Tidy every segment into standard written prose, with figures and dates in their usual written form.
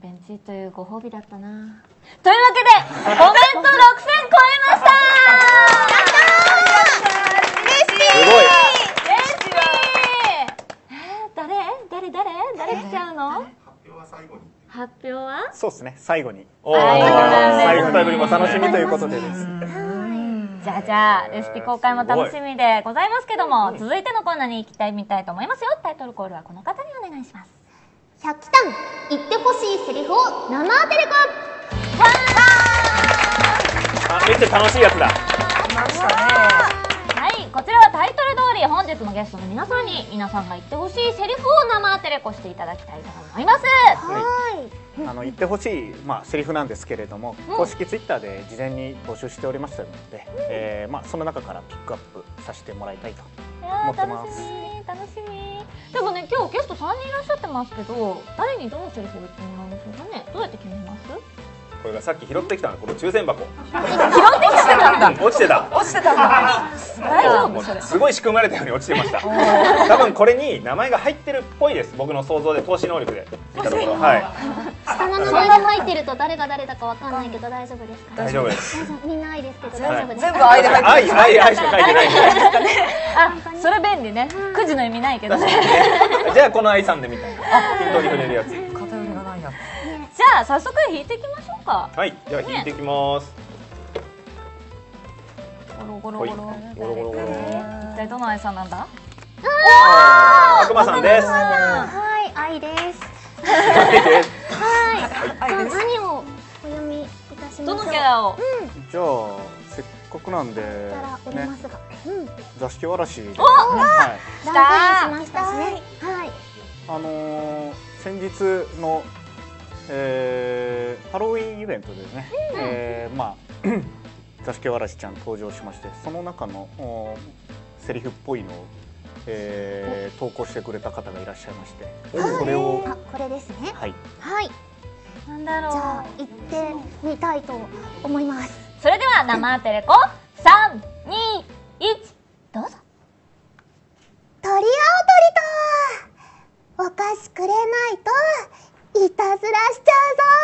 ペンチというご褒美だったな。というわけでコメント6000超えましたー。嬉しい。すごい。誰来ちゃうの？発表は最後に。発表は？ そうですね、最後に。 最後2人も楽しみということでです。 じゃあレシピ公開も楽しみでございますけども、続いてのコーナーに行きたいみたいと思いますよ。タイトルコールはこの方にお願いします。 100期間言ってほしいセリフを生アテレコ。 めっちゃ楽しいやつだ。 はい、こちらはタイトル通り本日のゲストの皆さんに皆さんが言ってほしいセリフを生アテレコしていただきたいと思います。 言ってほしい、セリフなんですけれども、公式ツイッターで事前に募集しておりましたので、その中からピックアップさせてもらいたいと思ってます。 楽しみ。でもね、今日ゲスト3人いらっしゃってますけど、誰にどのセリフを言ってもらうんでしょうかね。どうやって決めます？ これがさっき拾ってきたの、この抽選箱。 拾ってきたんだ。 落ちてた。 大丈夫それ？ すごい仕組まれたように落ちてました。多分これに名前が入ってるっぽいです。僕の想像で、投資能力で見たところ。はい。 下の名前が入ってると誰が誰だかわかんないけど大丈夫ですか？ 大丈夫です。 みんな愛ですけど大丈夫ですか？ 全部愛で入ってる。 愛しか書いてない。 あ、それ便利ね。くじの意味ないけどね。 じゃあこの愛さんでみたいな。ヒントに触れるやつ。 偏りがないやつ。 じゃあ早速引いていきましょうか。 はい、では引いていきます。 ゴロゴロゴロ。一体どの愛さんなんだ？ 悪魔さんです。 はい、愛です。はい。何をお読みいたしますか？ どのキャラを？ じゃあせっかくなんでね、座敷わらしで、 ランクインしましたしね。はい。 先日のハロウィンイベントでね、座敷わらしちゃん登場しまして、その中のセリフっぽいのを、投稿してくれた方がいらっしゃいまして、それをこれですね。 はい。 なんだろう。 じゃあ行ってみたいと思います。 それでは生アテレコ3、2、1、どうぞ。 鳥青鳥とお菓子くれないといたずらしちゃうぞ。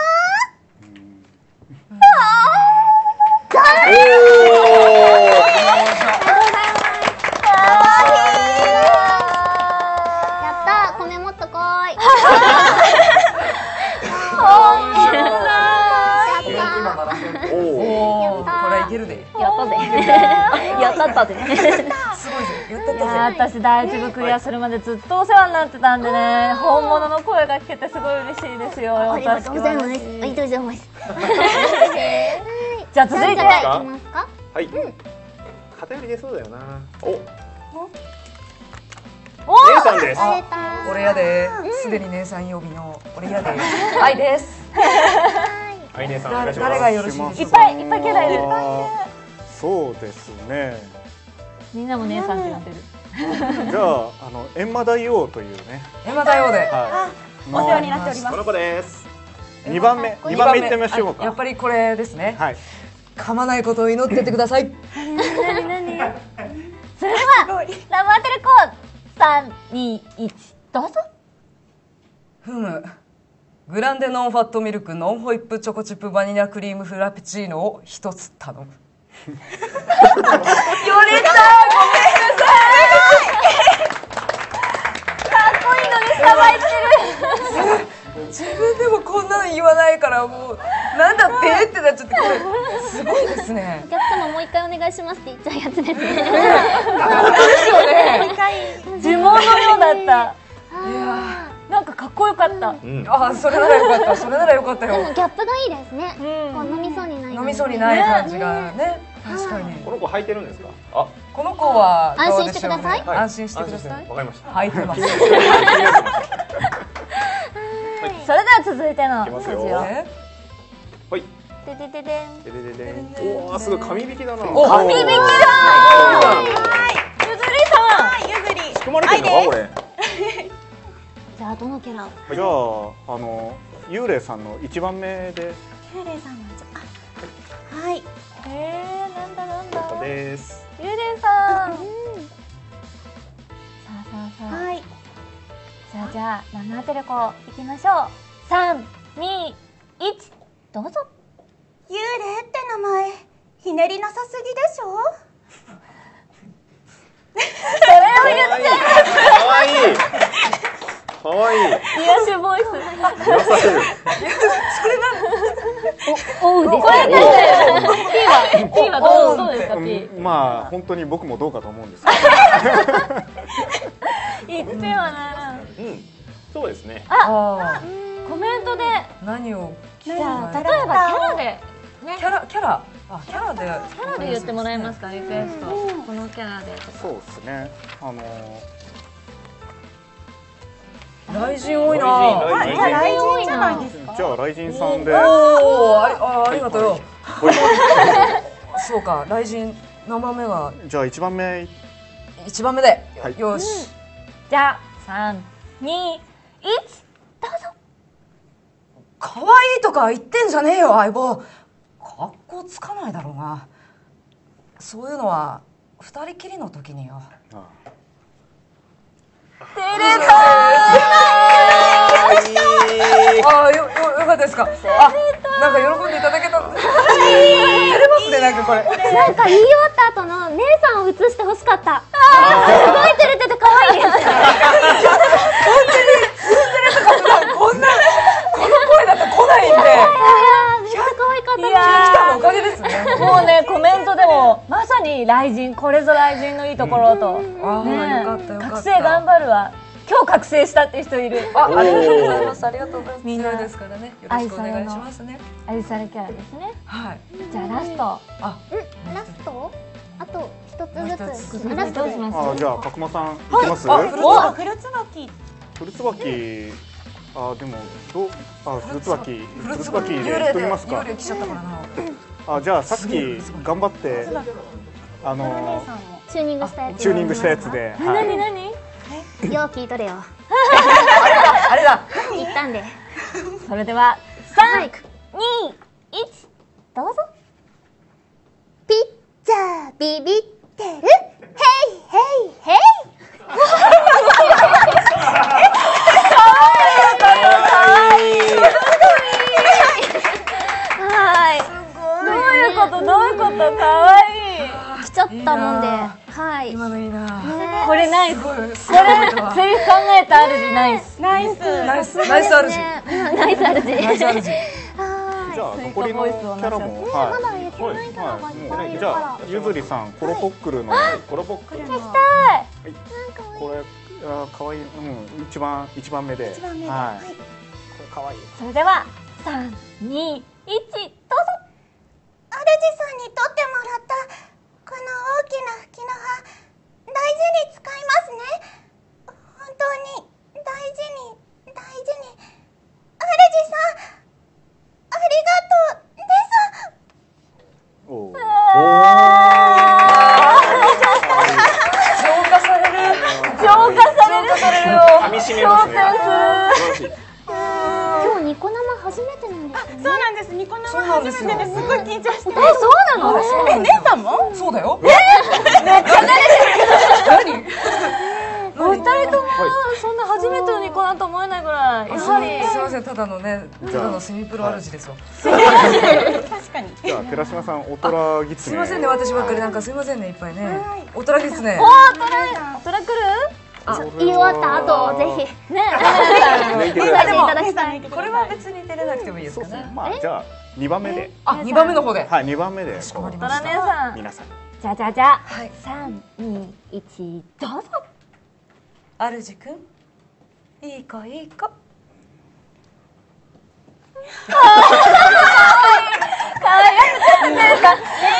やったー、米もっとこーい。 これいけるで。 やったぜ。やったったで。 すごいぜ。やったったぜ。 私第一部クリアするまでずっとお世話になってたんでね、本物の声が聞けてすごい嬉しいですよ。 ありがとうございます。ありがとうございます。 じゃあ続いていきますか？ はい。偏り出そうだよな。姉さんです。 俺やで。すでに姉さん曜日の俺やで。愛です。 はい、姉さんお願いします。 誰がよろしいですか？ いっぱいキャラいる。 そうですね。 みんなも姉さんってなってる。 じゃあ閻魔大王というね。 閻魔大王で。 お世話になっております。 この子です。 2番目いってみましょうか。 やっぱりこれですね。 はい。 噛まないことを祈っててください。 何？それでは生アテレコ3、2、1、どうぞ。 ふむ。グランデノンファットミルクノンホイップチョコチップバニラクリームフラペチーノを1つ頼む。よれた、ごめんなさい。かっこいいのにさばいてる。自分でもこんなの言わないから、もうなんだってってなっちゃって、これすごいですね。 お客様もう一回お願いしますって言っちゃうやつですね。 本当ですよね。 呪文のようだった。なんかかっこよかった。 あ、それならよかった。それならよかったよ。 でもギャップがいいですね。こう飲みそうにない。 飲みそうにない感じがね。確かに。 この子履いてるんですか？あ、 この子は安心してください。 安心してください。 わかりました。 履いてます。 それでは続いてのくじを。 はい。 ででででん。 おお、すごい紙引きだな。 紙引きだ。ゆずりさん。 ゆずり。 仕組まれてるのかこれ？ じゃあどのキャラ？ じゃあ幽霊さんの1番目で。 幽霊さんのはい。 なんだ。 です。 幽霊さん。さあ。 はい。 じゃあ生アテレコいきましょう。3、2、 2、1、どうぞ。 幽霊って名前ひねりなさすぎでしょ。 かわいい。かわいい。 癒しボイス。 癒させる。 おうです。これね。P はどうですか P。 まあ本当に僕もどうかと思うんですけど。 言ってはならん。 そうですね。 あコメントで。 何をじゃあ例えばキャラでね。 キャラキャラで言ってもらえますかリクエスト。このキャラで。 そうですね。 雷神多いな。 雷神雷神じゃないですか。 じゃあ雷神さんで。 おお、ありがとうよ。そうか、雷神何番目が。 じゃあ1番目。 1番目で。 はい、 よし。 じゃあ3、2、1、どうぞ。 可愛いとか言ってんじゃねえよ相棒。格好つかないだろうな。そういうのは2人きりの時によ。 照れたあ、よかったですか。あ、なんか喜んでいただけた。照れますね、なんかこれ。 なんか言い終わった後の姉さんを映してほしかった。すごい照れてて可愛いです。 本当にツンデレとか普段この声だと来ないんで。 めっちゃ可愛かった。 来たのおかげですね。 もうねコメントでもまさに雷神、これぞ雷神のいいところと、 あねよかったよかった。 覚醒頑張るわ。今日覚醒したって人いる。 ありがとうございます。ありがとうございます。みんなですからね。よろしくお願いしますね。 愛されキャラですね。 はい。 じゃあラスト。 ラスト？あと一つずつ。 ラストどうします？ じゃあ角間さんいきます？ フルツバキ。 フルツバキ。でもフルツバキで幽言っときますか。 幽霊来ちゃったからな。 じゃあさっき頑張ってチューニングしたやつ。 チューニングしたやつで。 何？ よう聞いとれよ。 あれだ。 言ったんで。 それでは3、2、1、 どうぞ。ピッチャービビってる。ヘイヘイヘイ。はい。 どういうこと可愛い。 来ちゃったもんで。はい。 今のいいな。 これナイス。これセリフ考えた主ナイス。 ナイス主。 ナイス主。 じゃあ残りのキャラもまだ言ってないキャラがいっぱいいるじゃかあゆずりさんコロポックルのコロポックル。 これ可愛い。一番目で。はい。これ可愛い。 それでは3、2、1、どうぞ。 主さんにとってもらったこの大きな吹きの葉、大事に使いますね。本当に大事に。主さん、ありがとうです。 おー。 浄化されるよ。 噛み締めますね。 今日ニコ生初めてなんですよね。 そうなんです。ニコ生初めてですごい緊張して。 そうなの？ 姉さんも？ そうだよ。 お二人ともそんな初めてのニコなんと思えないぐらい。やはりすみません、ただのね、ただのセミプロ主ですよ。 確かに。 じゃあ寺島さんオトラギツネ。 すみませんね、私ばっかりなんかすみませんね、いっぱいね。オトラギツネ。 それ来る？ 言い終わった後ぜひね。 見ていただきたい。 これは別に照れなくてもいいですかね。 じゃあ2番目で。 2番目の方で。 はい、2番目で。 かまりトラ姉さん。 皆さん。 じゃあ。3、2、1、どうぞ。 主くん、いい子いい子。 かわいい。姉さ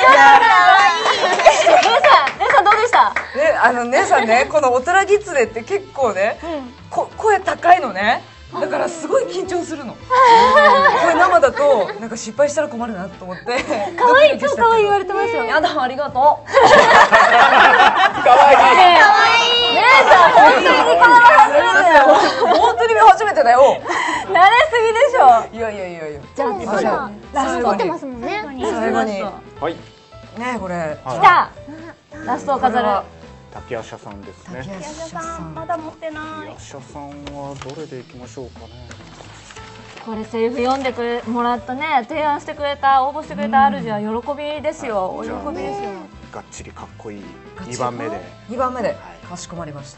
んどうでした？ 姉さんね、このオトラギツネって結構ね、声高いのね。だからすごい緊張するの。これ生だとなんか失敗したら困るなと思って。 可愛い、超可愛い言われてますよ。 やだ、ありがとう。 可愛い。 姉さん本当にこのまま初めてだよ。 本当に初めてだよ。 慣れすぎでしょ。 いや。 じゃあ写真撮ってますもんね。 最後に。 はい。 ね、これ。 来た。ラストを飾る。 滝夜叉さんですね。 滝夜叉さんまだ持ってない。 夜叉さんはどれでいきましょうかね。 これセリフ読んでもらったね、提案してくれた、応募してくれた主は喜びですよ。お喜びですよ。 がっちりかっこいい2番目で。 2番目でかしこまりました。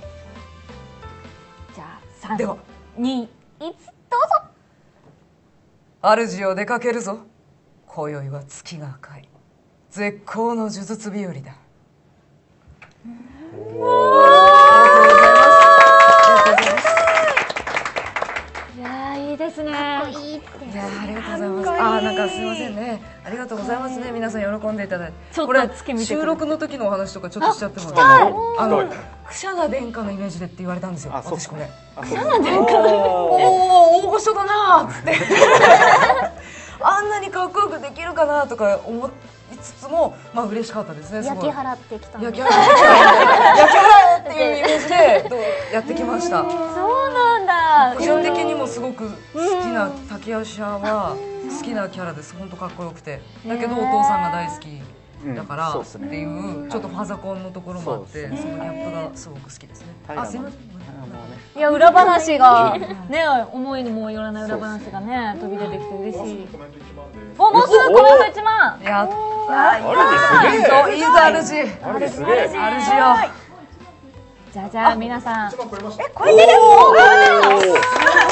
じゃあ3、 では 2、1、どうぞ。 主よ出かけるぞ。今宵は月が赤い。絶好の呪術日和だ。 いやー、いいですね。 いいっていやありがとうございます。なんかすみませんね。ありがとうございますね。皆さん喜んでいただいて。 ちょっとこれ月見てくる収録の時のお話とかちょっとしちゃってもクシャナ殿下のイメージでって言われたんですよ。 あ、そう私これ。 殿下。 おお大御所だなーっつって。あんなにかっこよくできるかなとか思いつつも、まあ嬉しかったですね。すごい焼き払ってきたの。 焼き払っていうイメージでやってきました。 そうなんだ。 個人的にもすごく好きな滝夜叉は好きなキャラです。本当かっこよくて、だけどお父さんが大好きだからっていうちょっとファザコンのところもあって、そのギャップがすごく好きですね。あ、すいません。 いや、裏話がね、思いにもよらない裏話がね飛び出てきて嬉しい。お、もうすぐコメント1万。 やったあー。いいぞ主。 れすげえ。 主よ。 じゃあじゃあ皆さん。 これ出るの？すごい。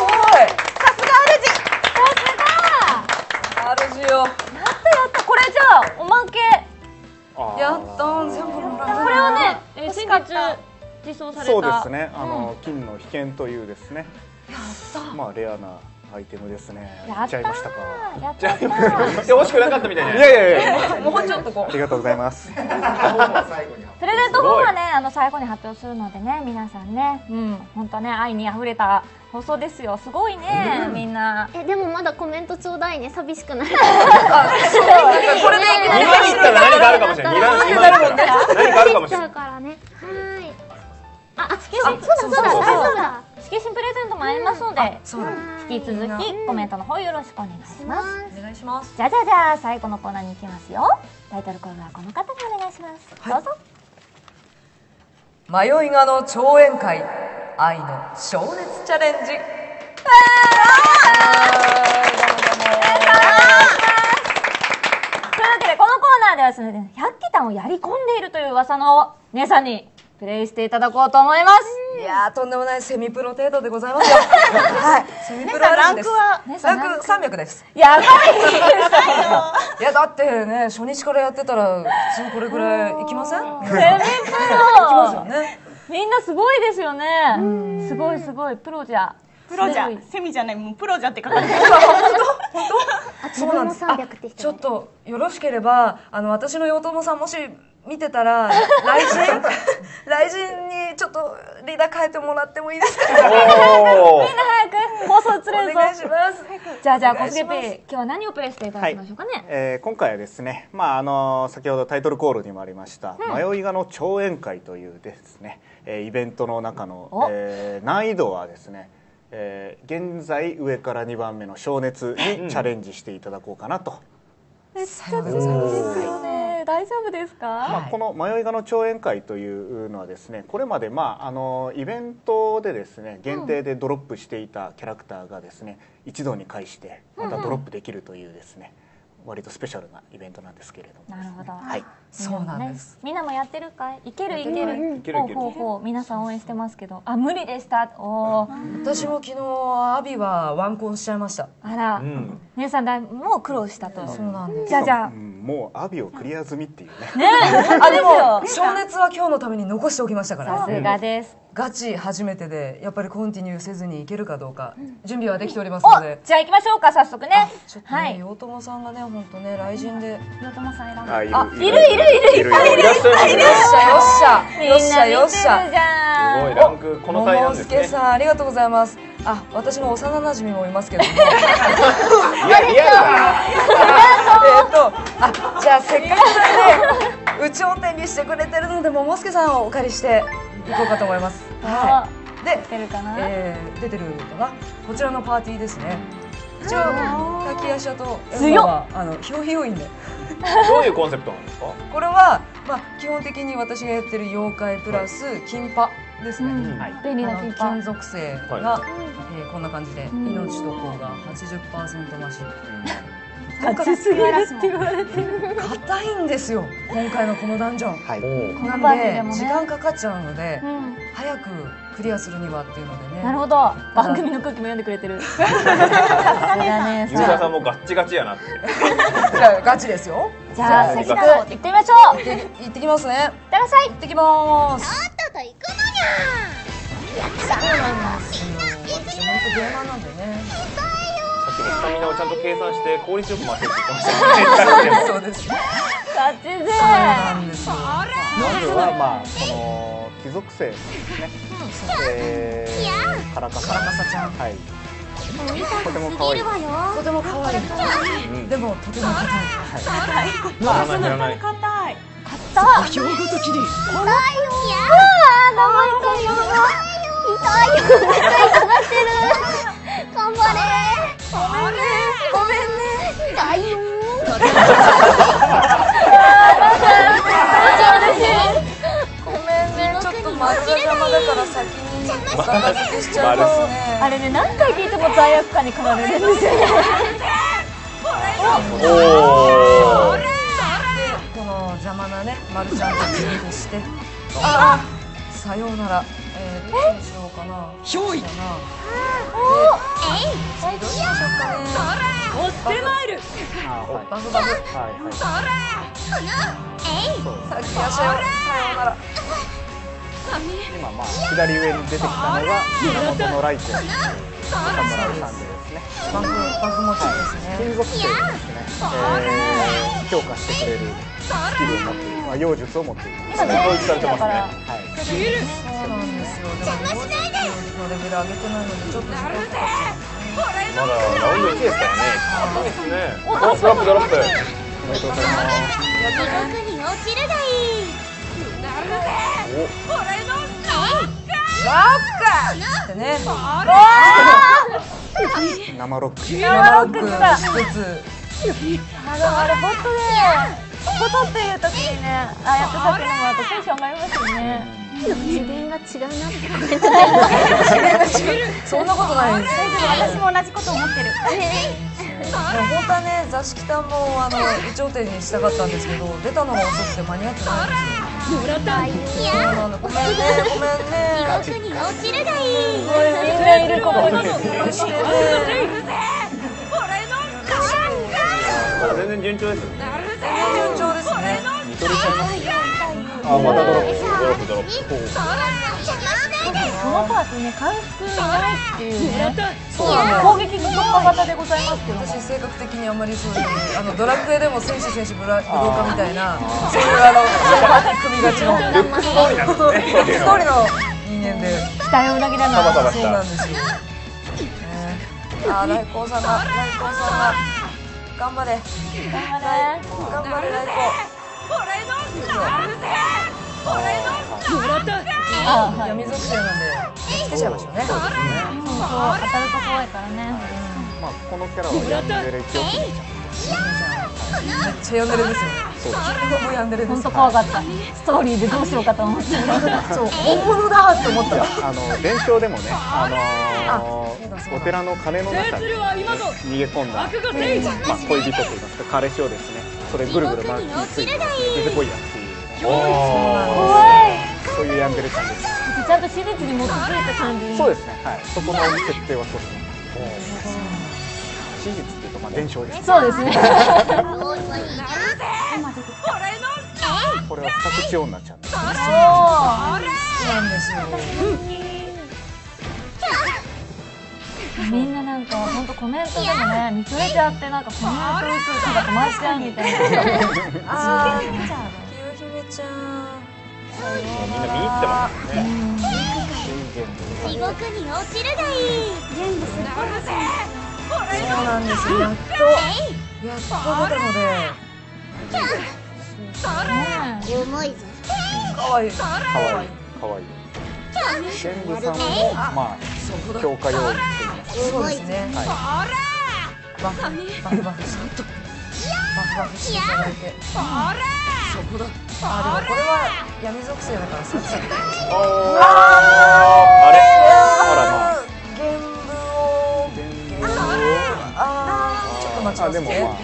主よ。 やったこれじゃあおまけ。 やったー、全部もらこれはね、先月実装された。 そうですね。金の被験というですね。まあレアなアイテムですね。やっちゃいましたか。 やっちゃった。 惜しくなかったみたいな。 いやいやいや。 もうちょっとこう。 ありがとうございます。 プレゼント本はね、最後に発表するのでね、皆さんね、本当ね、愛に溢れた放送ですよ。すごいね、みんな。 でもまだコメントちょうだいね。寂しくなる。 これで 2番いったら何かあるかもしれない。2番何かあるかもしれない。 からね。はい。 そうだ。色紙プレゼントもありますので、 そうだ。 引き続きコメントの方よろしくお願いします。 お願いします。 じゃあ最後のコーナーに行きますよ。タイトルコールはこの方にお願いします。どうぞ。 迷いがの超宴会、愛の情熱チャレンジ。というわけでこのコーナーではですね、百鬼炭をやり込んでいるという噂の姉さんにプレイしていただこうと思います。 いやー、とんでもないセミプロ程度でございますよ。はい、セミプロランクはランク300です。 やばい。 いやだってね、初日からやってたら普通これぐらいいきません？ セミプロ。 いきますよね。 みんなすごいですよね。すごいプロじゃ。 プロじゃ、セミじゃない、もうプロじゃって書かれてる。 そうなんです。ちょっとよろしければ私の養友さんもし見てたら雷神にちょっとリーダー変えてもらってもいいですか？ みんな早く放送釣れるぞ。 お願いします。 じゃあ小杉 P、今日は何をプレイしていただきましょうかね。 今回はですね、先ほどタイトルコールにもありました迷いがの超宴会というですね、イベントの中の、難易度はですね、現在上から2番目の小熱にチャレンジしていただこうかなと。 めっちゃ強いですよね。大丈夫ですか？ この迷いがの超宴会というのはですね、これまでイベントでですね限定でドロップしていたキャラクターがですね一度に返してまたドロップできるというですね、割とスペシャルなイベントなんですけれども。 なるほど。 はい。 そうなんです。 みんなもやってるかい？いける。ほう皆さん応援してますけど、無理でした。 私も昨日アビはワンコンしちゃいました。 あら、姉さんもう苦労したと。 そうなんです。 じゃあもうアビをクリア済みっていうね。 でも情熱は今日のために残しておきましたから。 さすがです。 ガチ初めてでやっぱりコンティニューせずにいけるかどうか準備はできておりますので。 じゃあ行きましょうか、早速ね。 ちょっとね、養友さんがね、本当ね、雷神で。 養友さん選んで。 いる。 よっしゃ。 すごいランクこのタイなんですね。 桃助さんありがとうございます。私の幼馴染もいますけども。 リアルじゃあせっかくなんで、有頂天にしてくれてるので、桃助さんをお借りしていこうかと思います。はい。で、出てるかな。こちらのパーティーですね。一応滝夜叉とエマはヒロヒロインで。 どういうコンセプトなんですか？ これは基本的に私がやってる妖怪プラス金パですね。 便利な金パ。 金属製がこんな感じで命と甲が 80% 増し。 勝ちすぎるって言われてる。 硬いんですよ今回のこのダンジョン。 はい。 なんこのパーティーでもねで時間かかっちゃうので、 うん早くクリアするにはっていうのでね。 なるほど。番組の空気も読んでくれてる。さすがね。 ユーザーさんもガッチガチやなって。 じゃあガチですよ。 じゃあ早速行ってみましょう。いって行ってきますね。 らっしゃい。 行ってきまーす。 とっとと行くのにゃそうなんですよ。私本当ゲーマーなんでね。 さっきもスタミナをちゃんと計算して効率よく回せるって言ってましたね。 そうです。 ガチ勢。 そうなんですよ。 まずはまあこの貴族生ですね。カラカサ。 カラカサちゃん。 はい。 とても可愛いわよとても可愛い。でもとても硬い。 まあ知らない。 硬い。 さあ。 兵庫とキリ。 痛いよ痛いよってる頑張れごめんね痛いよごめんね。ちょっと丸が邪魔だから先に片付けしちゃうとね。 あれね、何回聞いても罪悪感に駆られるんですよね。 おー。 でこの邪魔なね丸ちゃんと次にして。ああさようなら。どうしようかな。ひょい。どうしましょうかね。 押してまいる。 バフバフ。先足をさようなら。 今まあ左上に出てきたのが源のライト岡村さんでですね。 バフ持ちですね。 金属性をですね、強化してくれるスキルを持っている、まあ、妖術を持っている。 今ね、 統一されてますね。 はい。 そうなんですよ。でも妖術のレベル上げてないのでちょっと時間かかっちゃう。 まだラウンド1ですからね。いいですね。お、ドロップドロップ。 おめでとうございます。 地獄に落ちるがいいラッカーってね。 生ロック。 生ロック一つ。 あれ、本当ね、ことっていう時にね、ああやって叫んでもらうとテンション上がりますよね。 次元が違うなってコメントでそんなことないです。 私も同じこと思ってる。 本当はね座敷単も有頂天にしたかったんですけど出たのが遅くて間に合ってないんですよ。そうなんだ。ごめんねごめんね。 地獄に落ちるがいいみんないるここに。 許してね。 全然順調です。 順調ですね。 見とれちゃいますね。 あ、またドロップドロップ。 そのパーツね、回復いないっていうね。 そうなの。 攻撃特化型でございますけども。 私性格的にあんまりそういうドラクエでも選手ブローカみたいなそういうそうパーティー組みがちのルックス通りなんですね。 一人の人間で。 期待を裏切らない。 そうなんですよ。あ、ライコウさんが頑張れ。頑張れライコウ。闇属性なんでつけちゃいましょうね。 そう、当たると怖いからね。 まあこのキャラはヤンデレ一応決めちゃう。 めっちゃヤンデレですよね。もうヤンデレです。 本当怖かった。ストーリーでどうしようかと思って。 そう本物だって思った。 伝承でもね、お寺の鐘の中に逃げ込んだ、まあ恋人といいますか彼氏をですね、それぐるぐる回ってついて出てこいやっていう。 怖い。 そういうヤンデレちゃんです。 ちゃんと史実に基づいた感じ。 そうですね。はい。そこの設定はそうですね。史実っていうとまあ伝承です。 そうですね。 これは二口女ちゃんですね。 そうなんですよ。 みんななんか本当コメントでもね、見とれちゃってなんかコメント打つとか止まっちゃうみたいな。 ああ、清姫ちゃん。 みんな見入ってますね。 地獄に落ちるがいいそうなんですよ。やっと出たので。 重いぞ可愛い。 可愛い。天狗さんもまあ強化要員って言いますか。 そうですね。 はバフしていただいて。そこだ。あ、でもこれは闇属性だから殺。 あれ。あらまあ。 原文待ちますね。 でも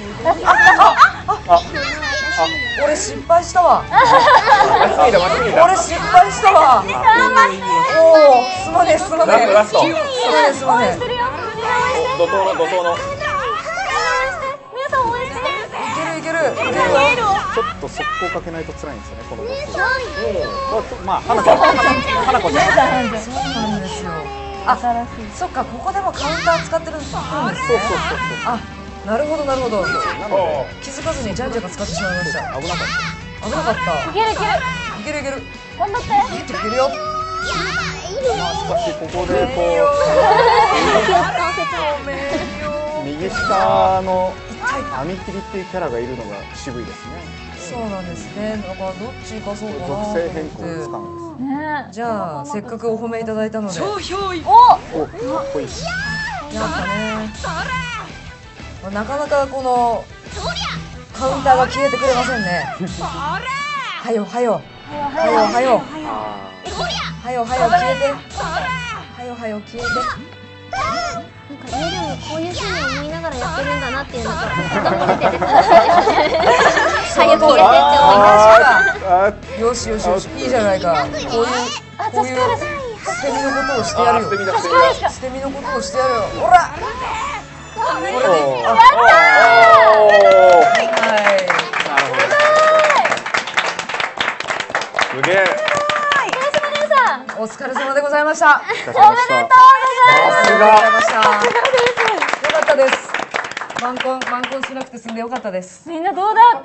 俺失敗したわ。 待ちすぎた。 俺失敗したわ。おお、すまねえすまねえ。 ラスト。 すまねえすまねえ。 怒涛の。 皆さん応援して。 いける。 ちょっと速攻かけないと辛いんですよね、このボス。まあ花子ちゃん。 そうなんですよ。あ、そっか、ここでもカウンター使ってるんですね。 そうあ、なるほどなるほど。 なので気づかずにジャンジャンが使ってしまいました。 危なかった。 危なかった。 いける。 いける。 頑張って。 いけるよ。 まあしかしここでこう右下の網切りっていうキャラがいるのが渋いですね。 そうなんですね。だからどっち行かそうかなと思っ属性変更をて。 使うんです。 ね。 じゃあせっかくお褒めいただいたので。 お、かっこいい。 やったね。なかなかこのカウンターが消えてくれませんね。はよ消えて。はよ消えて。 なんか家でもこういうシーンを思いながらやってるんだなっていうのがとても見てて楽しかったです。早く入れてって思いました。 よし、いいじゃないか。こういう捨て身のことをしてやるよ。捨て身のことをしてやるよ。ほら。これで。やったー。はい。 すげえ。 お疲れ様でございました。 おめでとうございます。 ありがとうございました。よかったです。晩婚しなくて済んでよかったです。 みんなどうだった？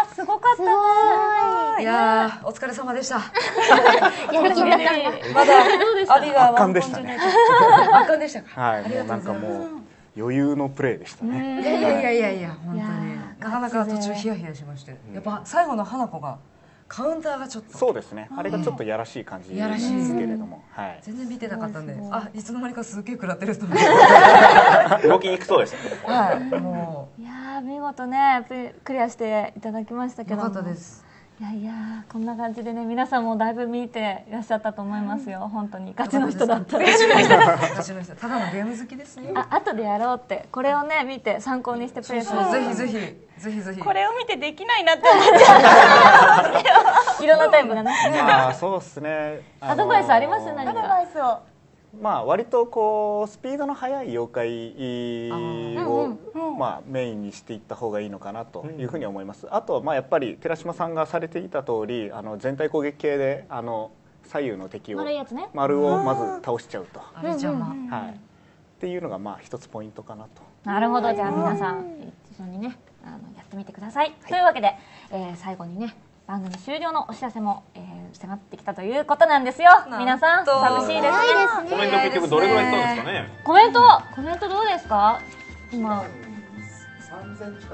すごかったね。 いやー、お疲れ様でした。 やりきったかまだアビが圧巻でしたね。 圧巻でしたか。 はい、もうなんかもう余裕のプレーでしたね。 いや本当になかなか途中ヒヤヒヤしまして、やっぱ最後の花子がカウンターがちょっとそうですね。あれがちょっとやらしい感じですけれども、はい。 全然見てなかったんで、あ、いつの間にかすっげえ食らってると思動きにくそうでしたね。 はい、もいやー見事ねクリアしていただきましたけども。 よかったです。 いやこんな感じでね皆さんもだいぶ見ていらっしゃったと思いますよ。本当にガチの人だったら。 ガチの人、ただのゲーム好きですね。 後でやろうってこれをね見て参考にしてプレイする。 ぜひ。 これを見てできないなって思っちゃう。 いろんなタイプがね。 まあそうですね。 アドバイスあります？何か。 アドバイスを。 まあ割とこうスピードの速い妖怪をまあメインにしていった方がいいのかなというふうに思います。あとはまあやっぱり寺島さんがされていた通り全体攻撃系で左右の敵を丸をまず倒しちゃうと。 あれちゃんは。 はい。っていうのがまあ一つポイントかなと。 なるほど。じゃあ皆さん一緒にねやってみてください。というわけで最後にね。番組終了のお知らせも、迫ってきたということなんですよ。皆さん寂しいですね。 コメント結局どれぐらいいったんですかね。 コメントどうですか？今 3000近く。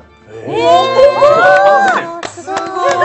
すごい。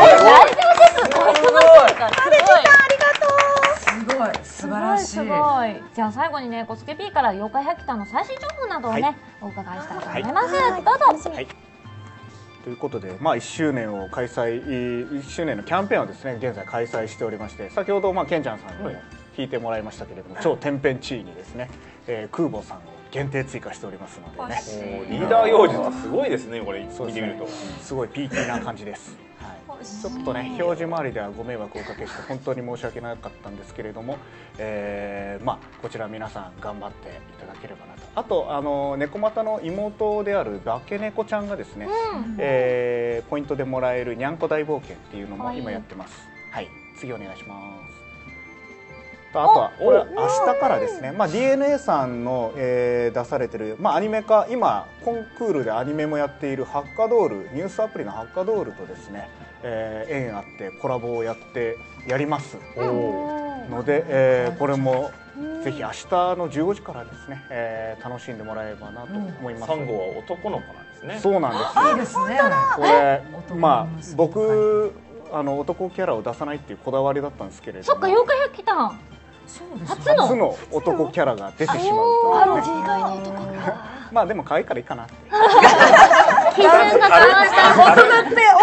素晴らしい。 すごい。じゃあ最後にねコスケ P から妖怪百鬼の最新情報などをね、お伺いしたいと思います。どうぞ。 ということで、1周年のキャンペーンをですね現在開催しておりまして、先ほどケンちゃんさんにも聞いてもらいましたけれども、超天変地異にですね、空母さんを限定追加しておりますのでね。 リーダー用事はすごいですね。これ見てみるとすごいピーキーな感じです。ちょっとね表示周りではご迷惑をおかけして本当に申し訳なかったんですけれども、こちら皆さん頑張っていただければなと。あと猫又の妹である化け猫ちゃんがですね、ポイントでもらえるにゃんこ大冒険っていうのも今やってます。はい、次お願いします。あとはこれは明日からですね、DNA さんの、出されてる、アニメ化、今コンクールでアニメもやっているハッカドール、ニュースアプリのハッカドールとですね、縁あってコラボをやりますので、これもぜひ明日の15時からですね、楽しんでもらえればなと思います。 サンゴは男の子なんですね。 そうなんです。 いいですね。 これ僕男キャラを出さないっていうこだわりだったんですけれども、 そっか妖怪百鬼たん初の男キャラが出てしまうというね。 意外な男がでも可愛いからいいかなって。 基準が変わった。大人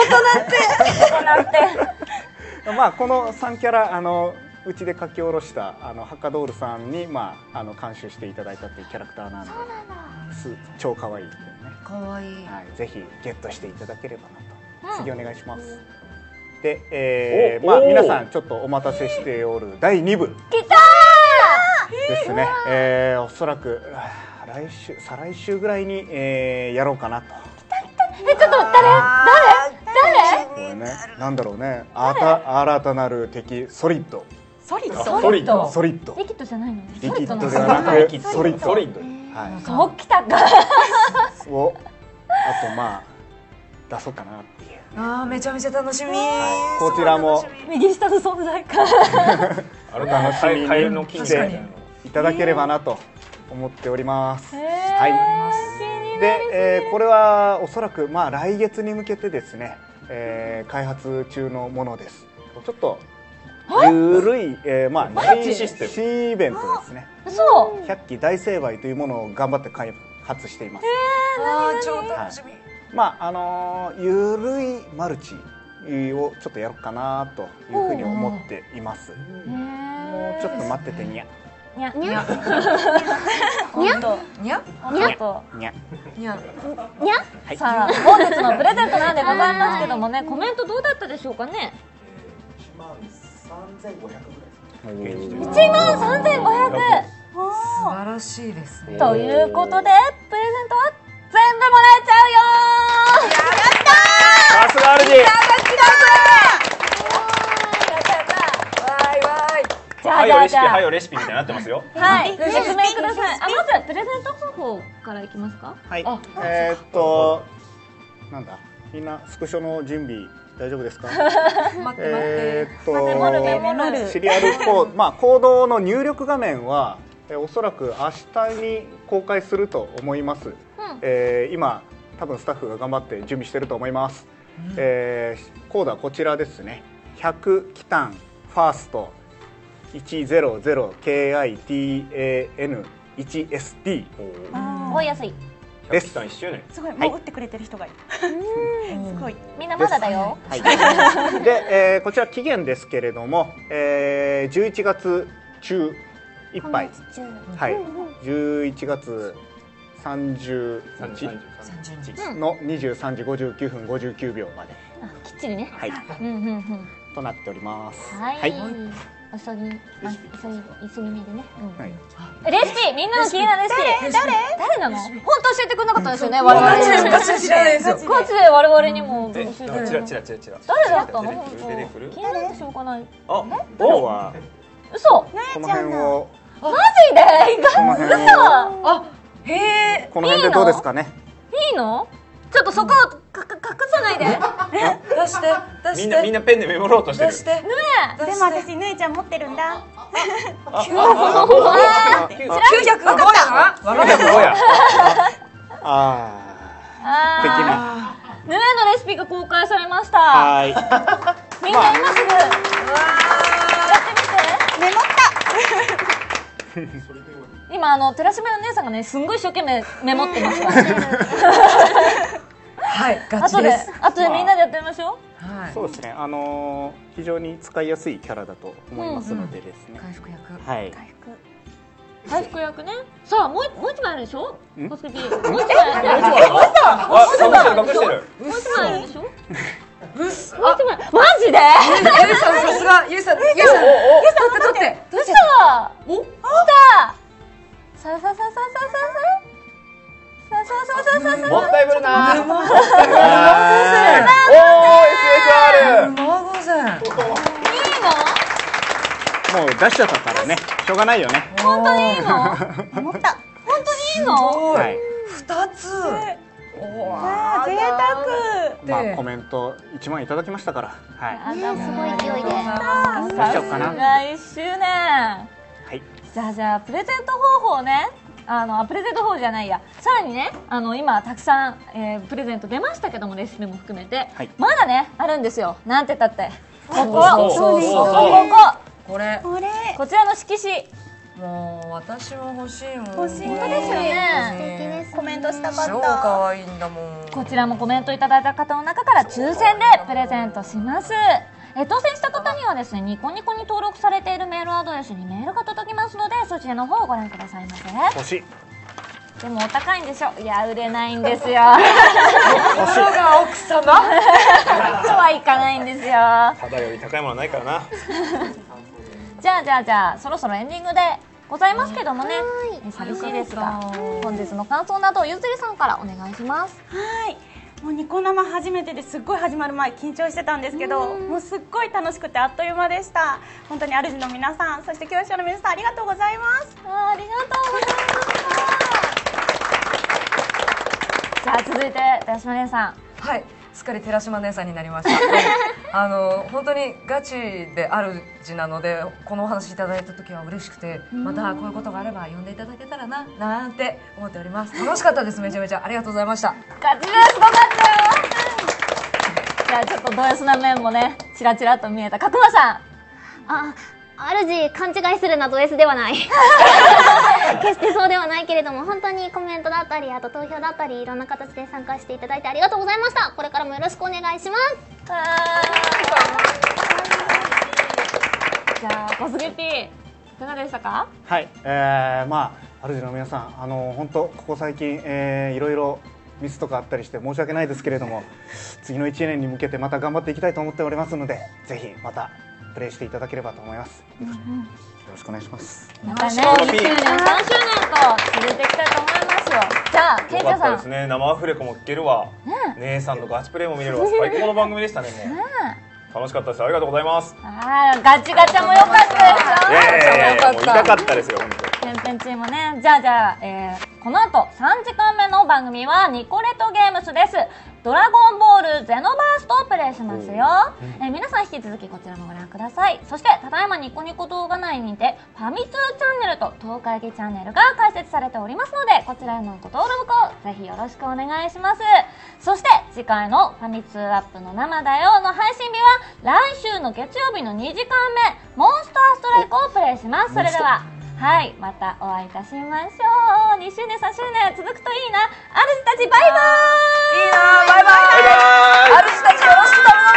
ってこの3キャラうちで書き下ろしたハッカドールさんに監修していただいたっていうキャラクターなんで、超可愛いっていうね。 かわいい。 はい、ぜひゲットしていただければなと。次お願いします。で、まあ皆さんちょっとお待たせしておる第2部来たですね。おそらく再来週ぐらいに、やろうかなと。 ちょっと誰これね、なんだろうね。新たなる敵ソリッド。 ソリッド。 ソリッド。 ソリッド。 リキッドじゃないの？ リキッドではなくソリッド。 ソリッド。 はい。 そうきたか。 をあとまあ出そうかなっていう。 ああ、めちゃめちゃ楽しみ。 こちらも右下の存在感。 あれ楽しみにカエルの木でいただければなと思っております。 ははい。で、これはおそらくまあ来月に向けてですね、開発中のものです。ちょっとゆるい、まあ新イベントですね。 そう。 100期大成敗というものを頑張って開発しています。 ああ、超楽しみ。 まあゆるいマルチをちょっとやろうかなというふうに思っています。もうちょっと待っててにゃ。 にゃにゃにゃにゃにゃにゃにゃにゃさあ本日のプレゼントなんでございますけどもね、コメントどうだったでしょうかね。 13500 13,500 素晴らしいですね。 ということでプレゼントは全部もらえちゃうよー。 さすが主。 わいわい。 じゃあはじゃあじゃあよレシピはよレシピみたいになってますよ。 はい説明ください。まずプレゼント方法からいきますか。 はい。なんだ、みんなスクショの準備大丈夫ですか？ 待って待って。 メモるシリアルコード、まあコードの入力画面はおそらく明日に公開すると思います。今多分スタッフが頑張って準備してると思います。コードはこちらですね。100キタンファースト 100KITAN1SD 覚えやすい。 です。 100周年。 すごい、もう打ってくれてる人がいる。すごい。 みんなまだだよ。 はい。で、こちら期限ですけれども、11月中いっぱい。はい。11月30日の23時59分59秒まで。 きっちりね。 はい。となっております。 はい。 はい。 急ぎ目でね。 はい。 レシピ、みんなの気になるレシピ。誰なの？本当教えてくれなかったんですよね。我々。 私知らないですよ。 ガチで我々にも教えてくれチラチラチラチラ。 誰だったの？ 出てくる。 気になってしょうがない。 あ、 今日は嘘。 この辺をマジで？ この辺をあ、へえ。 この辺でどうですかね？ いいの？ちょっとそこを隠さないで。 出して出して。 みんなペンでメモろうとしてる。 出して。 ねでも私、ぬえちゃん持ってるんだ。 905や。905や。 的な。 ヌエのレシピが公開されました。 はい。 みんな今すぐやってみて。 メモった。 今寺島の姉さんがねすんごい一生懸命メモってますからね。 はい、ガチです。 後でみんなでやってみましょう。 はい。 そうですね。非常に使いやすいキャラだと思いますのでですね。 回復役。 はい。 回復役ね。さあもう一枚あるでしょ？コスケピー。もう一枚あるでしょ？ 隠してる。 もう一枚あるでしょ？ うっす。 マジで？ ゆいさんさすが。ゆいさん取って取って。 どうした？お？来た。さあさあさあさあさあさあさあ。 もったいぶるな。 生御おー SSR。 いいもう出しちゃったからね。しょうがないよね。 の？本当にいいの？思った。本当にいいの？ はい。 2つ。 わあ、贅沢。 まあコメント1万いただきましたから。はい。 すごい勢いで出しちゃおうかな。 1周年。 はい。 じゃあプレゼント方法ね。プレゼント方法じゃないや。さらにね、今たくさん、プレゼント出ましたけどもレシピも含めて、 はい、 まだねあるんですよ。なんて言ったってこちらの色紙。 もう私も欲しいもん。 欲しいですよね。 コメントしたかった。 超可愛いんだもん。 こちらもコメントいただいた方の中から抽選でプレゼントします。当選した方にはですね、ニコニコに登録されているメールアドレスにメールが届きますので、そちらの方をご覧くださいませ。 欲しい。 でもお高いんでしょ。いや売れないんですよ。 心が奥様とはいかないんですよ。 ただより高いものはないからな。 じゃあそろそろエンディングでございますけどもね、寂しいですが本日の感想などゆずりさんからお願いします。 はい、もうニコ生初めてですっごい始まる前緊張してたんですけど、もうすっごい楽しくてあっという間でした。本当に主の皆さん、そして教師の皆さんありがとうございます。 ありがとうございました。じゃあ続いて寺島姉さん。 はい、すっかり寺島姉さんになりました。本当にガチで主なので、このお話いただいた時は嬉しくて、またこういうことがあれば呼んでいただけたらななんて思っております。楽しかったです。めちゃめちゃありがとうございました。 ガチですごかったよ。じゃあちょっとド S な面もねチラチラと見えた角間さん。 主勘違いするな、ド S ではない決してそうではないけれども、本当にコメントだったり、あと投票だったり、いろんな形で参加していただいてありがとうございました。これからもよろしくお願いします。 じゃあ小杉 P いかがでしたか？ はい、主の皆さん、本当ここ最近、いろいろミスとかあったりして申し訳ないですけれども、次の1年に向けてまた頑張っていきたいと思っておりますので、ぜひまたプレイしていただければと思います。よろしくお願いします。 またね、2周年、3周年と続いていきたいと思いますよ。じゃあ、ケイちゃんさん。 ですね、生アフレコも聞けるわ。姉さんのガチプレイも見れるわ。最高の番組でしたね。もう楽しかったです。ありがとうございます。 ガチガチャも良かったですよ。 痛かったですよ。 てんてんチームね。じゃあ、この後3時間目の番組はニコレットゲームスです。ドラゴンボールゼノバーストをプレイしますよ。皆さん引き続きこちらもご覧ください。そしてただいまニコニコ動画内にてファミ通チャンネルと東海議チャンネルが開設されておりますので、こちらへのご登録をぜひよろしくお願いします。そして次回のファミ通アップの生だよの配信日は来週の月曜日の2時間目モンスターストライクをプレイします。それでははい、またお会いいたしましょう。2周年3周年続くといいな。主たちバイバーイ。 いいな、バイバイ。主たちよろしく頼む。